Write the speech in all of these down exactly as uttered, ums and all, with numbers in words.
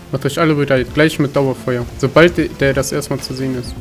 Macht euch alle bereit, gleich mit Dauerfeuer. Sobald der, der das erstmal zu sehen ist.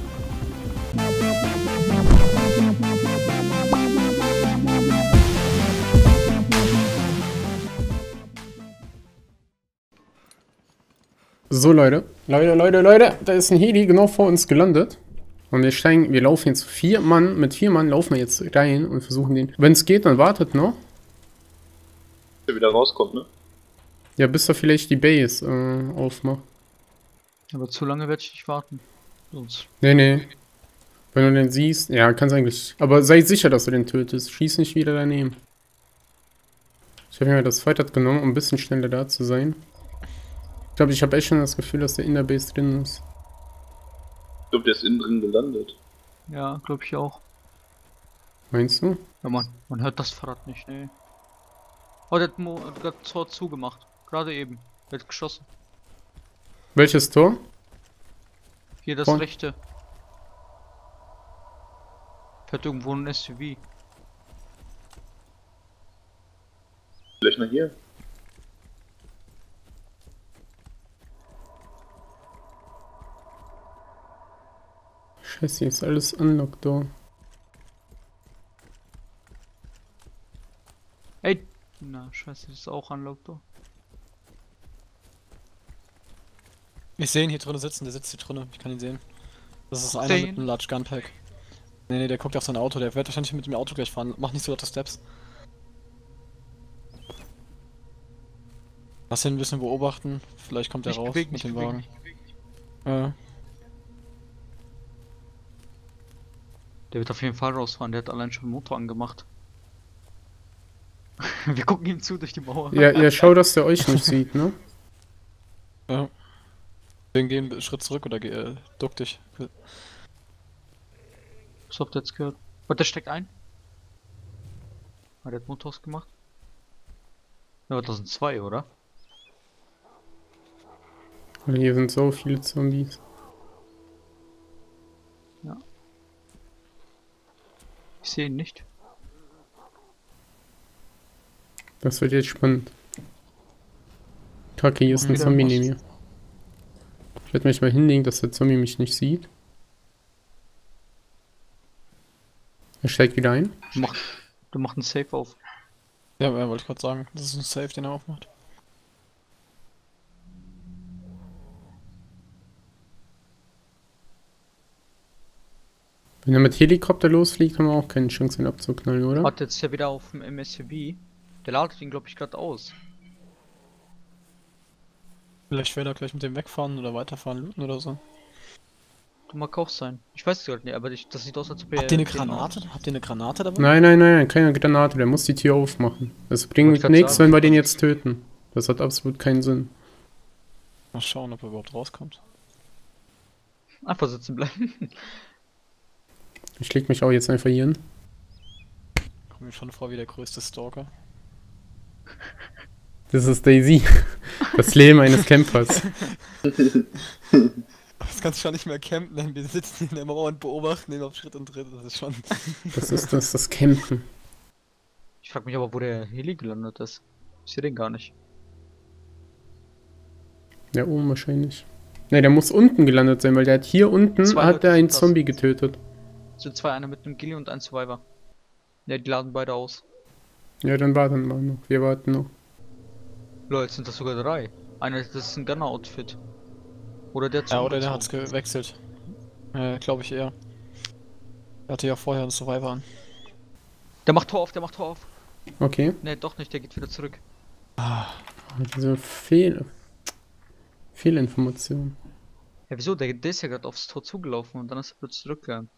So Leute, Leute, Leute, Leute, da ist ein Heli genau vor uns gelandet. Und wir steigen, wir laufen jetzt vier Mann, mit vier Mann laufen wir jetzt rein und versuchen den. Wenn es geht, dann wartet noch. Der wieder rauskommt, ne? Ja, bis er vielleicht die Base äh, aufmacht. Aber zu lange werde ich nicht warten. Sonst. Nee, nee. Wenn du den siehst, ja, kannst eigentlich. Aber sei sicher, dass du den tötest. Schieß nicht wieder daneben. Ich habe mir das Fighter genommen, um ein bisschen schneller da zu sein. Ich glaube, ich habe echt schon das Gefühl, dass der in der Base drin ist. Ich glaube, der ist innen drin gelandet. Ja, glaube ich auch. Meinst du? Ja, man, man hört das Fahrrad nicht, ne. Oh, der hat Mo hat gerade Tor zugemacht. Gerade eben. Der hat geschossen. Welches Tor? Hier das Vor- rechte. Fährt irgendwo ein S U V. Vielleicht nach hier. Scheiße, hier ist alles unlocked da. Ey! Na, scheiße, das ist auch unlocked da. Ich sehe ihn hier drinnen sitzen, der sitzt hier drinnen, ich kann ihn sehen. Das ist einer Sehen? mit einem Large Gun Pack. Nee, nee, der guckt auf sein Auto, der wird wahrscheinlich mit dem Auto gleich fahren. Mach nicht so laute Steps. Lass ihn ein bisschen beobachten, vielleicht kommt er Nicht raus bewegen, mit nicht dem Wagen. bewegen. Äh, Der wird auf jeden Fall rausfahren, der hat allein schon den Motor angemacht. Wir gucken ihm zu durch die Mauer. Ja, ja, schau, dass der euch nicht sieht, ne? ja. Deswegen geh einen Schritt zurück oder geh, äh, duck dich. Was habt ihr jetzt gehört? Und der steckt ein? Ah, der hat Motors gemacht. Ja, das sind zwei, oder? Weil hier sind so viele Zombies. Ja. Ich sehe ihn nicht. Das wird jetzt spannend. Kacke, hier ist ein Wieder Zombie was. neben mir. Ich werde mich mal hinlegen, dass der Zombie mich nicht sieht. Er steigt wieder ein. Du machst, du machst einen Safe auf. Ja, ja, wollte ich gerade sagen, das ist ein Safe, den er aufmacht. Wenn er mit Helikopter losfliegt, haben wir auch keine Chance, ihn abzuknallen, oder? Hat jetzt ja wieder auf dem M S U V. Der ladet ihn, glaube ich, gerade aus. Vielleicht will er gleich mit dem wegfahren oder weiterfahren, looten oder so. Du mag auch sein. Ich weiß es gerade nicht, aber ich, das sieht aus, als ob er. Habt ihr eine den Granate? aus- Habt ihr eine Granate dabei? Nein, nein, nein, keine Granate, der muss die Tür aufmachen. Das Wollte bringt ich grad nichts, sagen. wenn wir den jetzt töten. Das hat absolut keinen Sinn. Mal schauen, ob er überhaupt rauskommt. Einfach sitzen bleiben. Ich leg mich auch jetzt einfach hier hin. Komm mir schon vor wie der größte Stalker. Das ist Daisy. Das Leben eines Campers. Das kannst du schon nicht mehr campen, denn wir sitzen in der Mauer und beobachten ihn auf Schritt und Tritt. Das ist schon. Das ist das, das Campen. Ich frag mich aber, wo der Heli gelandet ist. Ich sehe den gar nicht. Ja, oben wahrscheinlich. Ne, der muss unten gelandet sein, weil der hat hier unten Zwei hat Leute er einen sind das. Zombie getötet. So zwei, einer mit einem Gilly und ein Survivor. Ja, die laden beide aus. Ja, dann warten wir noch. Wir warten noch. Leute, jetzt sind das sogar drei. Einer, das ist ein Gunner-Outfit. Oder der Ja, oder der hat's zugezogen. gewechselt. Äh, glaube ich eher. Er hatte ja vorher einen Survivor an. Der macht Tor auf, der macht Tor auf. Okay. Ne, doch nicht, der geht wieder zurück. Diese Fehl... Fehlinformation. Ja, wieso? Der, der ist ja gerade aufs Tor zugelaufen und dann ist er plötzlich zurückgegangen.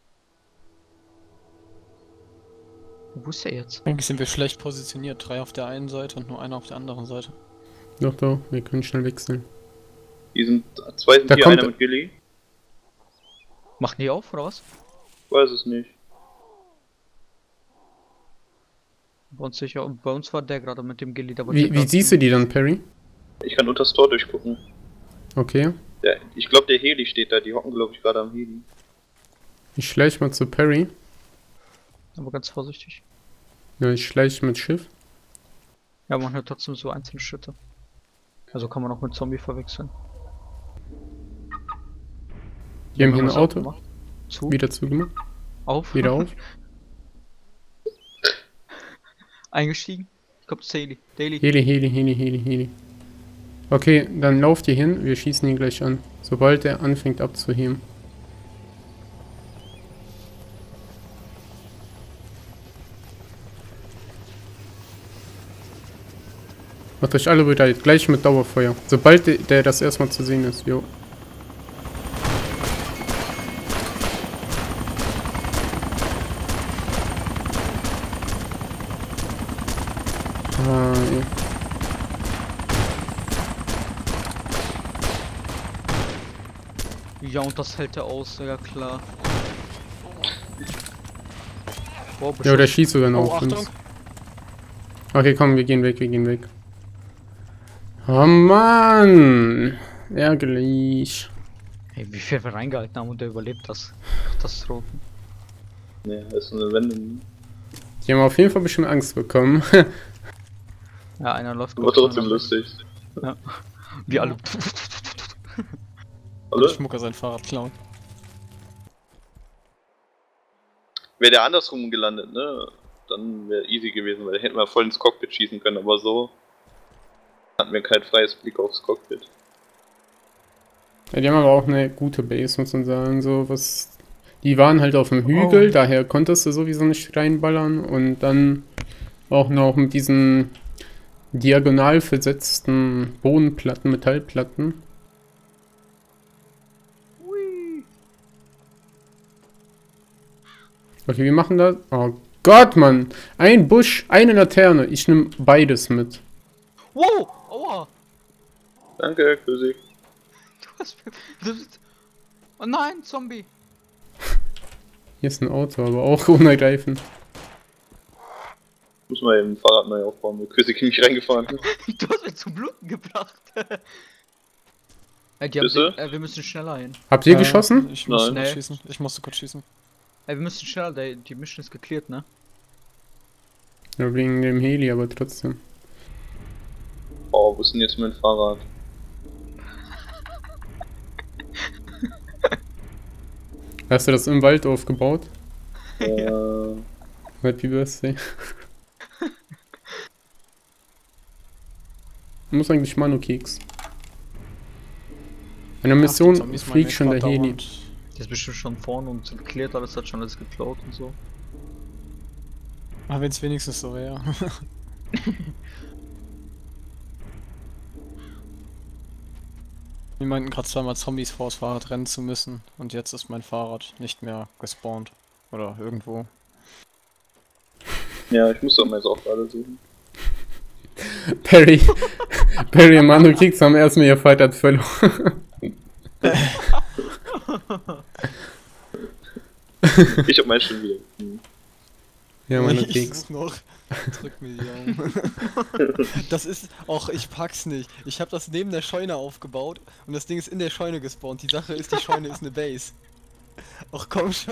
Wo ist er jetzt? Eigentlich sind wir schlecht positioniert. Drei auf der einen Seite und nur einer auf der anderen Seite. Doch, doch, wir können schnell wechseln. Hier sind zwei sind Da hier, kommt- einer mit Gilly. Machen die auf, oder was? Weiß es nicht. Bei uns sicher. Und bei uns war der gerade mit dem Gilly. Da Wie, wie siehst du die dann, Perry? Ich kann unter das Tor durchgucken. Okay. Der, ich glaube, der Heli steht da. Die hocken, glaube ich, gerade am Heli. Ich schleich mal zu Perry. Aber ganz vorsichtig. Ja, ich schleich mit Schiff. Ja, man hört trotzdem so einzelne Schritte. Also kann man auch mit Zombie verwechseln. Wir haben hier ein was Auto. aufgemacht. Zu. Wieder zugemacht. Auf. Wieder auf. Eingestiegen. Ich glaube, das ist Daily. Daily. Heli, Heli, Heli, Heli, Heli. Okay, dann lauft ihr hin. Wir schießen ihn gleich an. Sobald er anfängt abzuheben. Macht euch alle bereit. Gleich mit Dauerfeuer. Sobald der, der das erstmal zu sehen ist. Jo. Ah, ja. Ja, und das hält er aus, ja klar. Boah, Ja, der beschuss. schießt sogar noch Oh, auf uns. Achtung! Okay, komm, wir gehen weg, wir gehen weg. Oh Mann! Ärgerlich. Hey, wie viel wir reingehalten haben und der überlebt das. Katastrophen. Ne, das ist eine Wendung. Die haben auf jeden Fall bestimmt Angst bekommen. Ja, einer läuft. War trotzdem lustig. Ja. Wir alle. Der Oder? Schmucker sein Fahrrad klauen. Wäre der andersrum gelandet, ne? Dann wäre easy gewesen, weil da hätten wir voll ins Cockpit schießen können, aber so hatten wir kein freies Blick aufs Cockpit. Ja, die haben aber auch eine gute Base, muss man sagen. So, was. Die waren halt auf dem Hügel, Oh. daher konntest du sowieso nicht reinballern. Und dann auch noch mit diesen diagonal versetzten Bodenplatten, Metallplatten. Okay, wir machen das. Oh Gott, Mann! Ein Busch, eine Laterne. Ich nehme beides mit. Wow! Aua! Danke, Kösig. Du hast. Du bist. Oh nein, Zombie! Hier ist ein Auto, aber auch unergreifend. Muss mal eben ein Fahrrad neu aufbauen, weil Kösig mich reingefahren. Du hast mich zum Bluten gebracht. Ey, die haben Bisse? den, äh, wir müssen schneller hin. Habt ihr Äh, geschossen? Ich musste Nein. kurz Nee. schießen. Ich musste kurz schießen. Ey, wir müssen schneller, der, die Mission ist geklärt, ne? Ja, wegen dem Heli, aber trotzdem. Oh, wo ist denn jetzt mein Fahrrad? Hast du das im Wald aufgebaut? Äh, Happy Birthday. Muss eigentlich Manu-Keks. An der Mission Ach, die Zombies fliegt meinen schon der etwa Heli. dauernd. Der ist bestimmt schon vorne und geklärt, alles hat schon alles geklaut und so. Aber wenn es wenigstens so wäre. Wir meinten gerade zweimal Zombies vors Fahrrad rennen zu müssen und jetzt ist mein Fahrrad nicht mehr gespawnt. Oder irgendwo. ja, ich muss doch mal so auch gerade suchen. Perry. Perry und Manu-Keks haben erstmal ihr Fight verloren. Ich hab meinen schon wieder. Hm. Ja, Ich Manu-Keks. such noch. Drück mir die Daumen. Das ist auch, ich pack's nicht. Ich habe das neben der Scheune aufgebaut und das Ding ist in der Scheune gespawnt. Die Sache ist, die Scheune ist eine Base. Ach komm schon.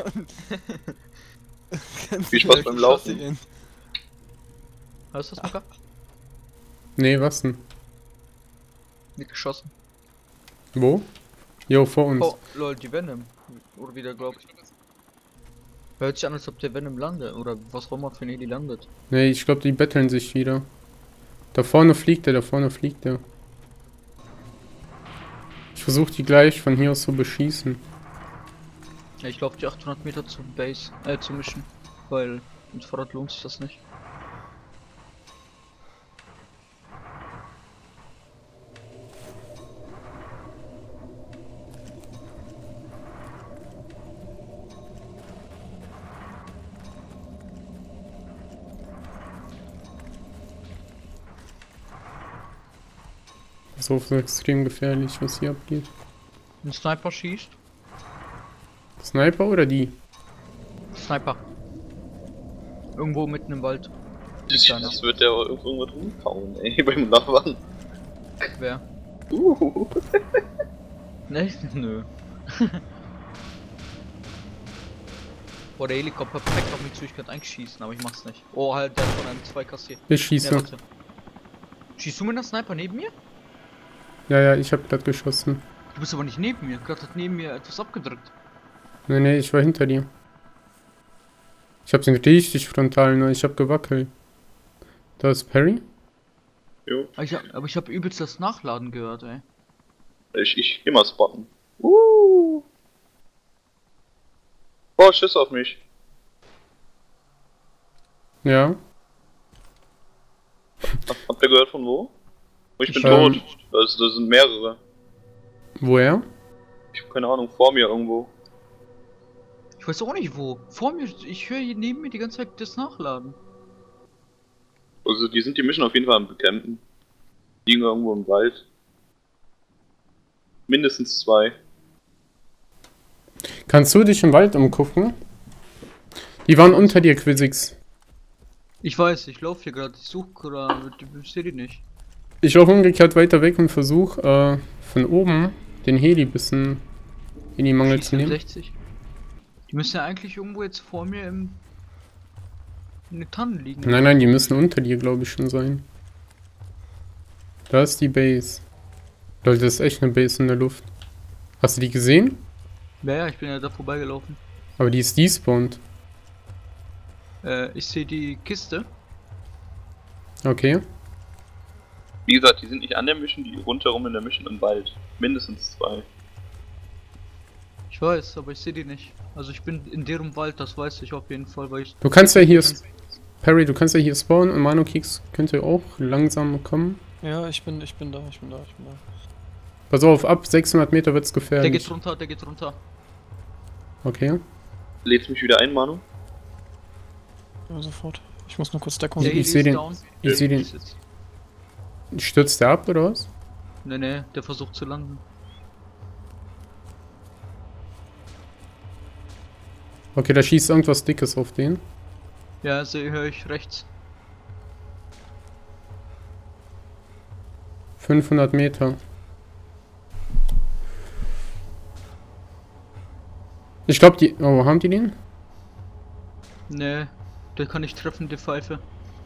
Ganz Viel Spaß schnell beim die Laufen. Chassis in. Hörst du das, Mucker? Nee, was denn? Nicht geschossen. Wo? Jo, vor uns. Oh, lol, die Venom. Oder wie der glaubt. Hört sich an, als ob der Venom landet. Oder was auch immer für ein Heli landet. Nee, ich glaube, die betteln sich wieder. Da vorne fliegt er, da vorne fliegt er. Ich versuche die gleich von hier aus zu beschießen. Ja, ich laufe die achthundert Meter zum Base, äh, zu Mission. Weil mit Fahrrad lohnt sich das nicht. Das ist auch so extrem gefährlich, was hier abgeht. Ein Sniper schießt. Sniper oder die? Sniper. Irgendwo mitten im Wald. Das, das wird der aber irgendwo irgendwas rumkauen, ey, beim Nachbarn. Wer? Uh. Ne? Nö. Boah, der Helikopter perfekt auf mich zu, ich könnte eigentlich schießen, aber ich mach's nicht. Oh, halt, der hat von einem zwei kassiert. Ich schieße. Ja, warte. Schießt du mit einer Sniper neben mir? Ja, ja, ich habe gerade geschossen. Du bist aber nicht neben mir. Gerade hat neben mir etwas abgedrückt. Nee, nee, ich war hinter dir. Ich hab den richtig frontal, ne? Ich hab gewackelt. Da ist Perry. Jo. Aber ich hab, aber ich hab übelst das Nachladen gehört, ey. Ich, ich geh mal spotten. Uh. Oh, Schiss auf mich. Ja. Habt ihr gehört von wo? Oh, ich bin Ähm. tot. Das, das sind mehrere. Woher? Ich hab keine Ahnung, vor mir irgendwo. Ich weiß auch nicht wo. Vor mir, ich höre hier neben mir die ganze Zeit das Nachladen. Also die sind die Mission auf jeden Fall am Bekämpfen. Liegen irgendwo im Wald. Mindestens zwei. Kannst du dich im Wald umgucken? Die waren unter dir, Quizix. Ich weiß, ich laufe hier gerade. Ich suche gerade, ich sehe die nicht. Ich laufe umgekehrt weiter weg und versuche äh, von oben den Heli ein bisschen in die Mangel zu nehmen. sechzig. Die müssen ja eigentlich irgendwo jetzt vor mir im in den Tannen liegen. Nein, nein, die müssen unter dir, glaube ich, schon sein. Da ist die Base. Leute, das ist echt eine Base in der Luft. Hast du die gesehen? Ja, ja, ich bin ja da vorbeigelaufen. Aber die ist despawned. Äh, ich sehe die Kiste. Okay. Wie gesagt, die sind nicht an der Mission, die rundherum in der Mission im Wald. Mindestens zwei. Ich weiß, aber ich sehe die nicht. Also ich bin in deren Wald, das weiß ich auf jeden Fall, weil ich... Du kannst ja hier... Perry, du kannst ja hier spawnen und Manokix könnte auch langsam kommen. Ja, ich bin, ich bin da, ich bin da, ich bin da. Pass auf, ab sechshundert Meter wird's Der gefährlich. geht runter, der geht runter. Okay. Lädst mich wieder ein, Manu? Ja, sofort. Ich muss nur kurz Deckung. Ich- Der ich Heli seh ist den- down. ich seh den- Ist jetzt- Stürzt der ab, oder was? Nee, nee, der versucht zu landen. Okay, da schießt irgendwas Dickes auf den. Ja, sehe höre ich rechts. fünfhundert Meter. Ich glaube, die... Oh, haben die den? Nee, der kann nicht treffen, die Pfeife.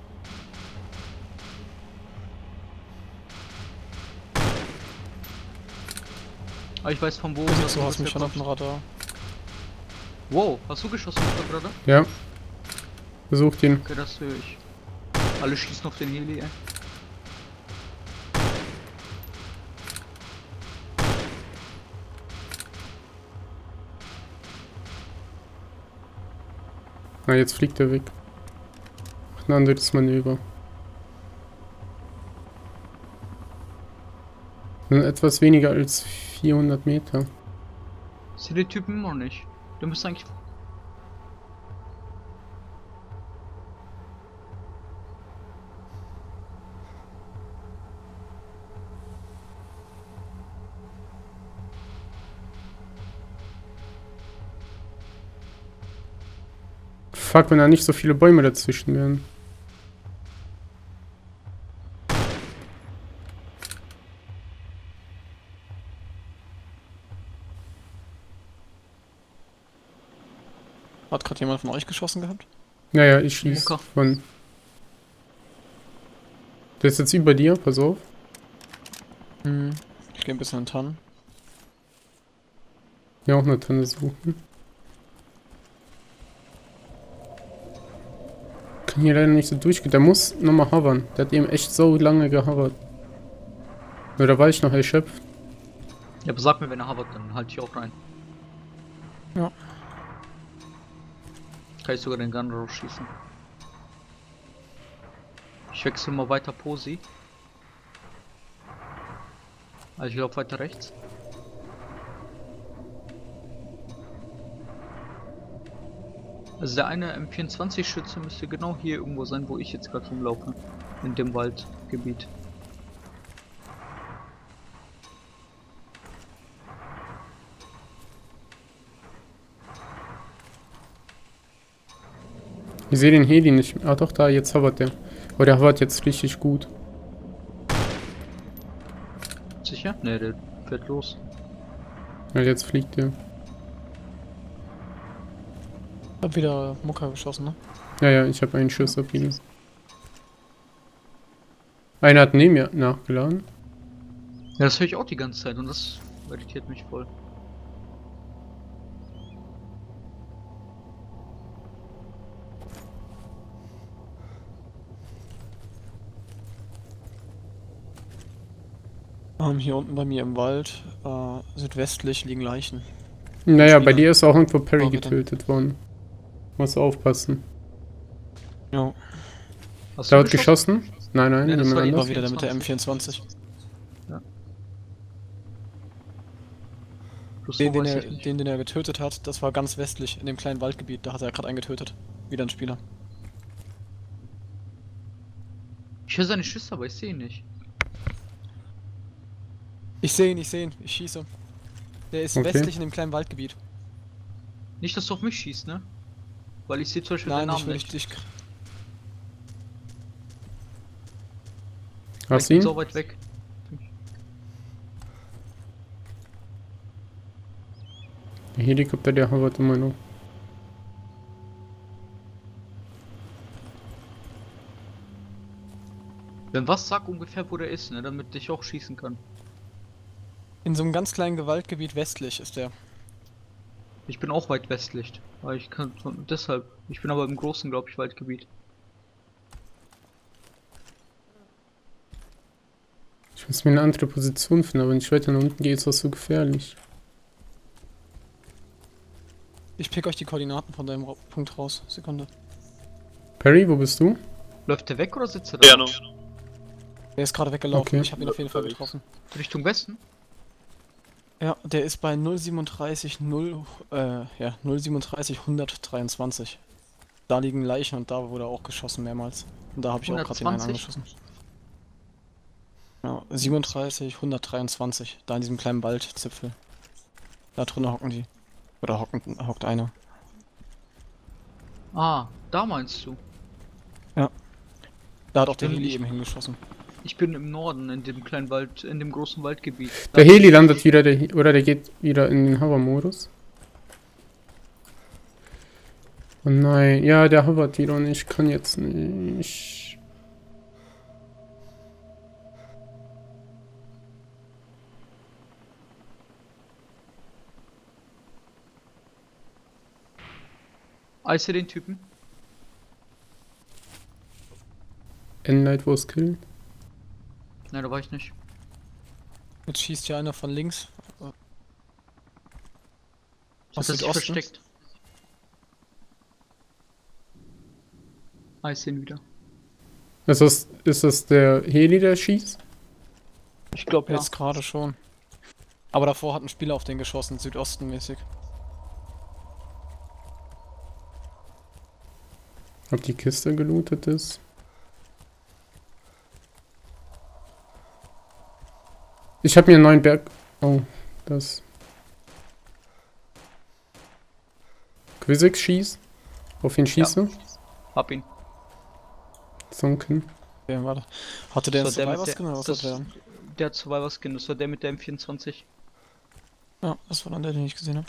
Aber ich weiß von wo. Also, das du hast mich ungefähr schon auf dem kommt. Radar. Wow, hast du geschossen gerade? Ja. Versucht ihn. Okay, das höre ich. Alle schießen auf den Heli, ey. Ah, jetzt fliegt er weg. Macht ein anderes Manöver. Sind etwas weniger als vierhundert Meter. Ich sehe die Typen immer noch nicht. Du müsst eigentlich... Fuck, wenn da nicht so viele Bäume dazwischen wären. Hat gerade jemand von euch geschossen gehabt? Naja, ich schieß Mucker. von... Der ist jetzt über dir, pass auf. Hm. Ich gehe ein bisschen in Tannen. Ja, auch eine Tanne suchen. Kann hier leider nicht so durchgehen. Der muss nochmal hovern. Der hat eben echt so lange gehovert. Oder war ich noch erschöpft? Ja, aber sag mir, wenn er havert, dann halte ich auch rein. Ja. Kann ich sogar den Gun rausschießen. Ich wechsle mal weiter Posi. Also ich glaube weiter rechts. Also der eine M vierundzwanzig Schütze müsste genau hier irgendwo sein, wo ich jetzt gerade rumlaufe. In dem Waldgebiet. Ich sehe den Heli nicht. Ah doch, da, jetzt hovert der. Aber der hovert jetzt richtig gut. Sicher? Ne, der fährt los. Ja, jetzt fliegt der. Ich hab wieder Mucker geschossen, ne? Ja, ja, ich habe einen Schuss auf ihn. Einer hat neben mir nachgeladen. Ja, das höre ich auch die ganze Zeit und das irritiert mich voll. Ähm, hier unten bei mir im Wald, äh, südwestlich liegen Leichen. Naja, bei Spieler. dir ist auch irgendwo Perry Oh, bitte. getötet worden. Muss aufpassen. Ja, Hast Da du wird geschossen? Nein, nein, Ja, das jemand war die- anders. war wieder der mit der M vierundzwanzig. vierundzwanzig. Plus Den, so den weiß er, ich nicht. den, den er getötet hat, das war ganz westlich, in dem kleinen Waldgebiet. Da hat er gerade einen getötet. Wieder ein Spieler. Ich höre seine Schüsse, aber ich sehe ihn nicht. Ich sehe ihn, ich sehe ihn, ich schieße. Der ist Okay. westlich in dem kleinen Waldgebiet. Nicht, dass du auf mich schießt, ne? Weil ich sehe zum Beispiel Nein, den ich Namen will nicht. dich. Weil Hast ich du bin ihn? so weit weg. Der Helikopter, der hovert immer noch. Wenn was, sag ungefähr, wo der ist, ne? Damit ich auch schießen kann. In so einem ganz kleinen Waldgebiet westlich ist der. Ich bin auch weit westlich. Weil ich kann deshalb. Ich bin aber im großen, glaube ich, Waldgebiet. Ich muss mir eine andere Position finden, aber wenn ich weiter nach unten gehe, ist das so gefährlich. Ich pick euch die Koordinaten von deinem Ra Punkt raus. Sekunde. Perry, wo bist du? Läuft der weg oder sitzt er da? Ja, no. Der ist gerade weggelaufen, Okay. ich habe ihn auf jeden Fall getroffen. Richtung Westen? Ja, der ist bei null siebenunddreißig, null, äh, ja, null siebenunddreißig, hundertdreiundzwanzig. Da liegen Leichen und da wurde auch geschossen mehrmals. Und da habe ich auch gerade den einen hundertzwanzig? angeschossen. Ja, siebenunddreißig, hundertdreiundzwanzig. Da in diesem kleinen Waldzipfel. Da drinnen hocken die. Oder hocken, hockt einer. Ah, da meinst du? Da hat auch der bin Heli nicht- eben hingeschossen. Ich bin im Norden, in dem kleinen Wald, in dem großen Waldgebiet. Der Heli landet wieder, der He oder der geht wieder in den Hover-Modus. Oh nein, ja, der hovert wieder und ich kann jetzt nicht. Als den Typen? Endlight was killen. Nein, da war ich nicht. Jetzt schießt hier einer von links. Aus Hat er sich Südosten. versteckt? Ah, ich seh ihn wieder. Ist das, ist das der Heli, der schießt? Ich glaube ja. Jetzt gerade schon. Aber davor hat ein Spieler auf den geschossen, südostenmäßig. Ob die Kiste gelootet ist? Ich habe mir einen neuen Berg. Oh, das. Quizix schießt. Auf ihn schieße. Hab ihn. Sunken. Wer war das? Hatte der einen Das war der mit Survivor-Skin oder was das- hat der? Der hat Survivor-Skin, das war der mit der M vierundzwanzig. Ja, das war dann der, den ich gesehen habe.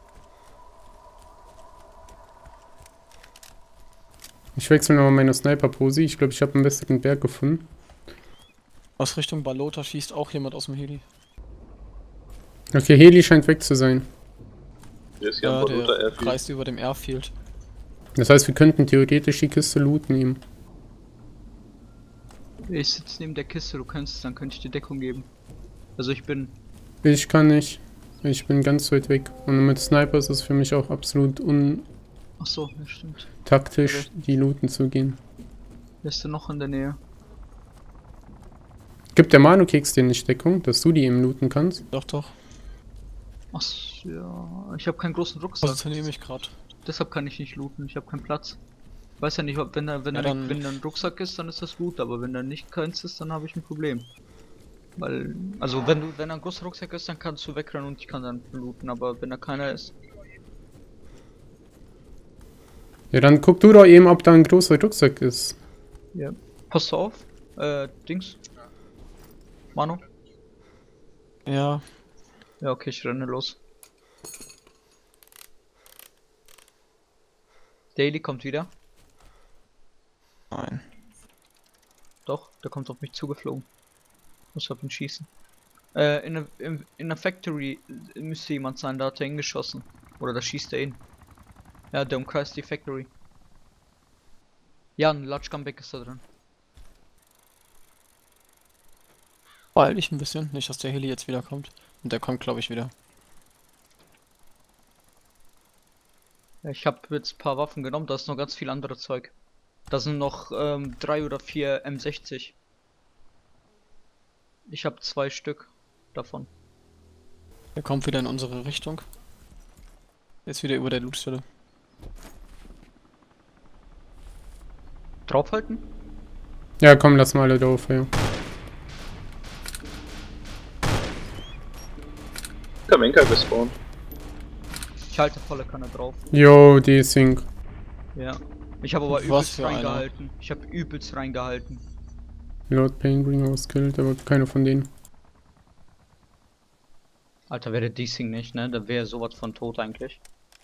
Ich wechsle nochmal meine Sniper-Pose. Ich glaube, ich habe einen besseren Berg gefunden. Aus Richtung Balota schießt auch jemand aus dem Heli. Okay, Heli scheint weg zu sein. Der ist ja Ja, ein Balota der Airfield. kreist über dem Airfield. Das heißt, wir könnten theoretisch die Kiste looten nehmen. Ich sitze neben der Kiste, du kannst, dann könnte ich dir Deckung geben. Also ich bin. Ich kann nicht. Ich bin ganz weit weg. Und mit Sniper ist es für mich auch absolut Ach so, ja stimmt. untaktisch, die looten zu gehen. Wer ist denn noch in der Nähe? Gibt der Manu-Keks dir nicht Deckung, dass du die eben looten kannst? Doch, doch. Ach so, ja. Ich habe keinen großen Rucksack. Positioniere mich gerade. Deshalb kann ich nicht looten. Ich habe keinen Platz. Ich weiß ja nicht, ob wenn da wenn Ja, da dann- wenn da ein Rucksack ist, dann ist das Loot, aber wenn da nicht keins ist, dann habe ich ein Problem. Weil also wenn du wenn da ein großer Rucksack ist, dann kannst du wegrennen und ich kann dann looten, aber wenn da keiner ist. Ja, dann guck du doch eben, ob da ein großer Rucksack ist. Ja. Passt du auf? Äh, Dings. Manu? Ja, Ja, okay, ich renne los. Daily kommt wieder. nein. Doch, der kommt auf mich zugeflogen. Muss auf ihn schießen. Äh, in der in, in der Factory müsste jemand sein, da hat er hingeschossen. Oder da schießt er ihn. Ja, der umkreist die Factory. Ja, ein Large Comeback ist da drin. Beeil dich ein bisschen, nicht dass der Heli jetzt wieder kommt. Und der kommt, glaube ich, wieder. Ja, ich habe jetzt ein paar Waffen genommen, da ist noch ganz viel andere Zeug. Da sind noch ähm, drei oder vier M sechzig. Ich habe zwei Stück davon. Der kommt wieder in unsere Richtung. Jetzt wieder über der Lootstelle. Draufhalten? Ja, komm, lass mal alle drauf, ja. Kamenka gespawnt. Ich halte volle Kanne drauf. Yo, desync. Ja. Ich habe aber Was übelst für einer? reingehalten. Ich habe übelst reingehalten. Lord Pain Greenhouse killed, aber keiner von denen. Alter, wäre Desync nicht, ne? Da wäre sowas von tot eigentlich.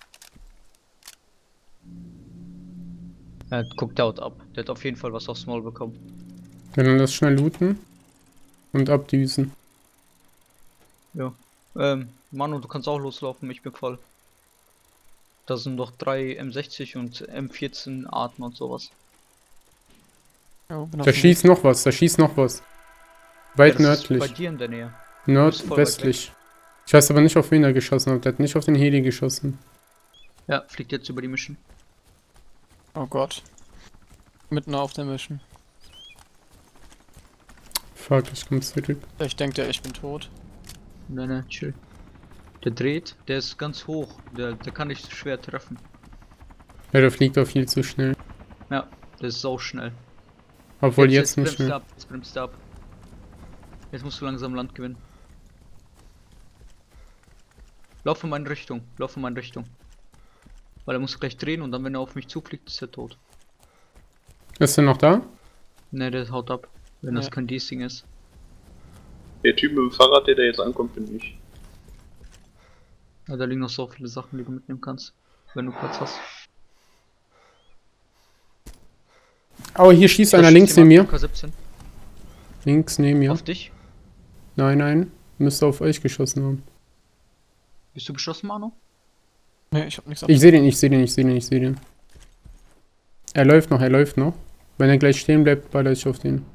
Ja, guckt out ab. Der hat auf jeden Fall was auf Small bekommen. Ja, dann lass schnell looten. Und abdüsen. Ja. Ähm, Manu, du kannst auch loslaufen, ich bin voll. Da sind doch drei M sechzig und M vierzehn Arten und sowas. Ja, bin auf Da dem schießt noch was, da schießt noch was. Weit Ja, das ist bei nördlich. dir in der Nähe. voll weit Nordwestlich. Ich weiß aber nicht, auf wen er geschossen hat. Der hat nicht auf den Heli geschossen. Ja, fliegt jetzt über die Mission. Weg. Oh Gott. Mitten auf der Mission. Fuck, ich komm zurück. Ich denke, ja, ich bin tot. Ne, ne, chill. Der dreht, der ist ganz hoch. Der, der kann nicht schwer treffen. Ja, der fliegt auch viel zu schnell. Ja, der ist sau schnell. Obwohl jetzt, jetzt nicht bremst du mehr. ab, jetzt bremst du ab. Jetzt musst du langsam Land gewinnen. Lauf in meine Richtung, lauf in meine Richtung. Weil er muss gleich drehen und dann, wenn er auf mich zufliegt, ist er tot. Ist er noch da? Ne, der haut ab, wenn Ja. das kein Desing ist. Der Typ mit dem Fahrrad, der da jetzt ankommt, bin ich. Ja, da liegen noch so viele Sachen, die du mitnehmen kannst, wenn du Platz hast. Oh, hier schießt Da einer schießt links neben jemand mir. K siebzehn. Links neben mir. Auf dich? Nein, nein. Müsste auf euch geschossen haben. Bist du beschossen, Manu? Ne, ich hab nichts ab. Ich sehe den, ich sehe den, ich sehe den, ich sehe den. Er läuft noch, er läuft noch. Wenn er gleich stehen bleibt, baller ich auf den.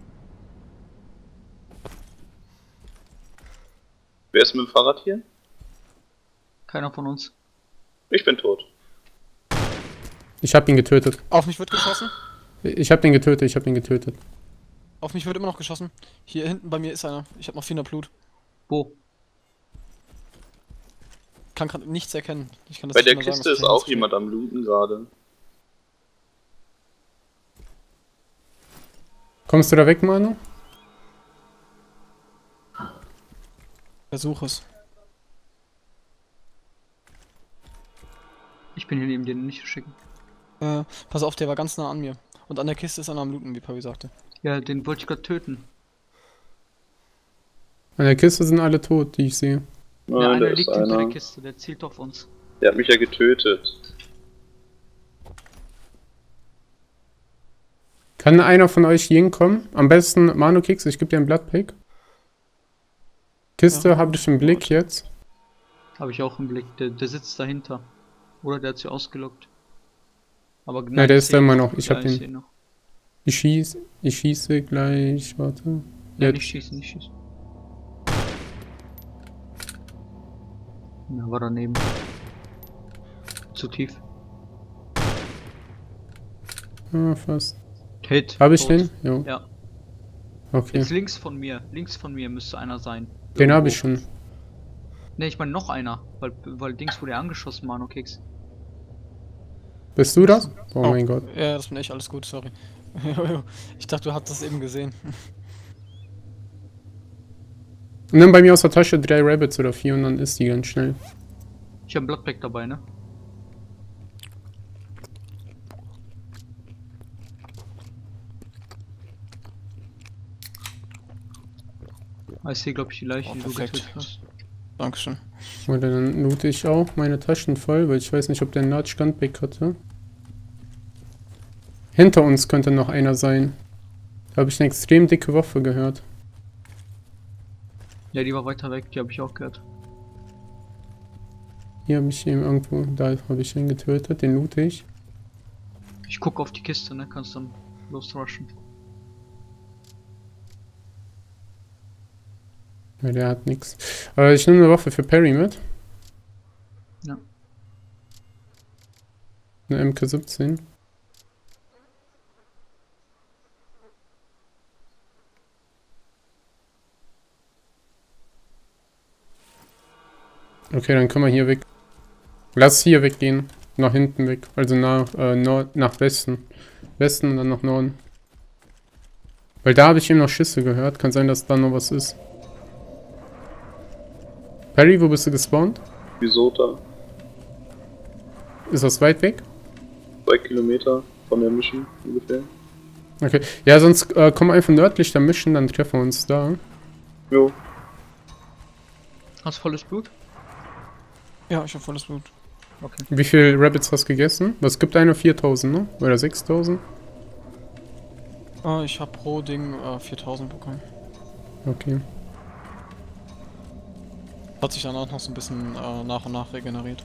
Wer ist mit dem Fahrrad hier? Keiner von uns. Ich bin tot. Ich hab ihn getötet. Auf mich wird geschossen. Ich hab den getötet, ich hab den getötet. Auf mich wird immer noch geschossen. Hier hinten bei mir ist einer. Ich habe noch vierhundert Blut. Wo? Kann gerade nichts erkennen. Ich kann das Bei nicht der mal sagen, Kiste was ist der auch Hinz- jemand am Looten gerade. Kommst du da weg, Manu? Versuch es. Ich bin hier neben dir, nicht schicken. Äh, pass auf, der war ganz nah an mir. Und an der Kiste ist einer am Looten, wie Pavi sagte. Ja, den wollte ich gerade töten. An der Kiste sind alle tot, die ich sehe. Nein, Ja, da einer ist liegt hinter der einer. Kiste, der zielt auf uns. Der hat mich ja getötet. Kann einer von euch hier hinkommen? Am besten Manu Kicks, ich gebe dir ein Bloodpack. Kiste Ja. habe ich im Blick jetzt. Habe ich auch im Blick. Der, der sitzt dahinter. Oder der hat sie ausgelockt. Aber Ja, der ich ist seh da immer ihn. noch. Ich Ja, hab ihn. seh ihn noch. Ich schieße, ich schieße gleich, warte. Nein, Jetzt. nicht schießen, nicht schießen. Na, war daneben. Zu tief. Ah, fast. Hit. Habe ich tot. den? Jo. Ja. Okay. Jetzt links von mir. Links von mir müsste einer sein. Den habe Irgendwo. ich schon. Ne, ich meine noch einer. Weil, weil Dings wurde angeschossen, Manu Keks. Bist du das? Oh, mein Gott. Ja, das bin ich, alles gut, sorry. Ich dachte, du hattest das eben gesehen. Und dann bei mir aus der Tasche drei Rabbits oder vier und dann ist die ganz schnell. Ich habe ein Bloodpack dabei, ne? Ah, ich sehe, glaube ich, die Leiche, Oh, die du perfekt. getötet hast. Dankeschön. Oder dann loote ich auch meine Taschen voll, weil ich weiß nicht, ob der ein Large Gunback hatte. Hinter uns könnte noch einer sein. Da habe ich eine extrem dicke Waffe gehört. Ja, die war weiter weg, die habe ich auch gehört. Hier habe ich eben irgendwo, da habe ich ihn getötet, den loot ich. Ich gucke auf die Kiste, ne? Kannst dann losrushen. Ja, der hat nichts. Äh, ich nehme eine Waffe für Perry mit. Ja. Eine M K siebzehn. Okay, dann können wir hier weg. Lass hier weggehen. Nach hinten weg. Also nach, äh, Nord nach Westen. Westen und dann nach Norden. Weil da habe ich eben noch Schüsse gehört. Kann sein, dass da noch was ist. Perry, wo bist du gespawnt? Wieso da? Ist das weit weg? Zwei Kilometer von der Mission ungefähr. Okay. Ja, sonst äh, komm einfach nördlich der Mission, dann treffen wir uns da. Jo. Hast volles Blut? Ja, ich habe volles Blut. Okay. Wie viel Rabbits hast du gegessen? Was gibt einer? viertausend, ne? Oder sechstausend? Äh, ich habe pro Ding äh, viertausend bekommen. Okay. Hat sich dann auch noch so ein bisschen äh, nach und nach regeneriert.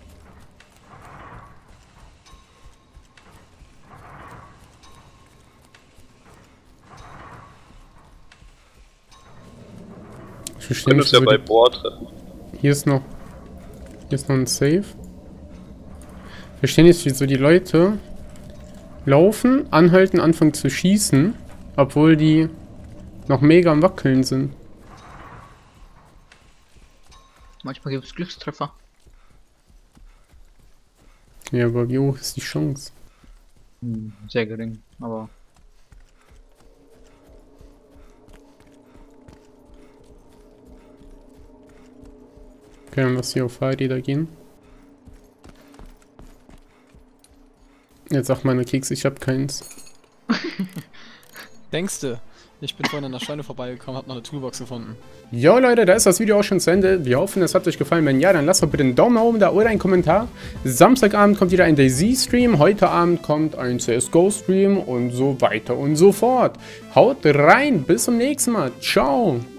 Ich Wir verstehe können nicht, uns ja wieso bei die- Bohr treffen. Hier ist noch. Hier ist noch ein Safe. Ich verstehe nicht, wieso die Leute laufen, anhalten, anfangen zu schießen, obwohl die noch mega am Wackeln sind. Manchmal gibt es Glückstreffer. Ja, aber wie hoch ist die Chance? Hm, sehr gering, aber. Okay, dann lass hier auf Fahrräder gehen. Jetzt sagt meine Keks, ich hab keins. Denkste, ich bin vorhin an der Scheune vorbeigekommen, hab noch eine Toolbox gefunden. Jo Leute, da ist das Video auch schon zu Ende. Wir hoffen, es hat euch gefallen. Wenn ja, dann lasst doch bitte einen Daumen nach oben da oder einen Kommentar. Samstagabend kommt wieder ein DayZ-Stream. Heute Abend kommt ein C S G O-Stream und so weiter und so fort. Haut rein, bis zum nächsten Mal. Ciao.